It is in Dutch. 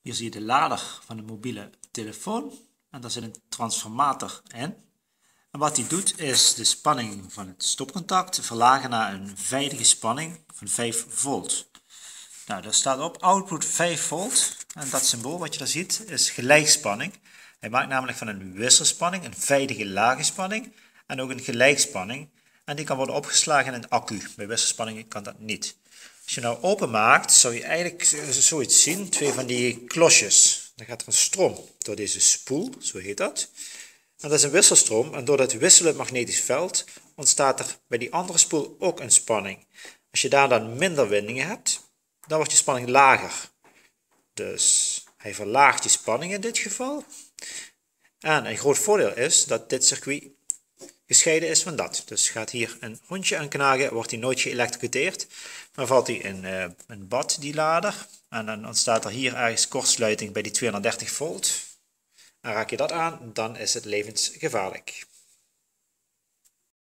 Hier zie je de lader van de mobiele telefoon en daar zit een transformator in. En wat die doet is de spanning van het stopcontact verlagen naar een veilige spanning van 5 volt. Nou, daar staat op output 5 volt en dat symbool wat je daar ziet is gelijkspanning. Hij maakt namelijk van een wisselspanning een veilige lage spanning en ook een gelijkspanning. En die kan worden opgeslagen in een accu. Bij wisselspanningen kan dat niet. Als je nou openmaakt, zou je eigenlijk zoiets zien, twee van die klosjes. Dan gaat er een stroom door deze spoel, zo heet dat. En dat is een wisselstroom en door dat wisselend magnetisch veld ontstaat er bij die andere spoel ook een spanning. Als je daar dan minder windingen hebt, dan wordt je spanning lager. Dus hij verlaagt je spanning in dit geval. En een groot voordeel is dat dit circuit gescheiden is van dat. Dus gaat hier een rondje aan knagen, wordt hij nooit geëlektrocuteerd. Dan valt hij in een bad, die lader. En dan ontstaat er hier ergens kortsluiting bij die 230 volt. En raak je dat aan, dan is het levensgevaarlijk.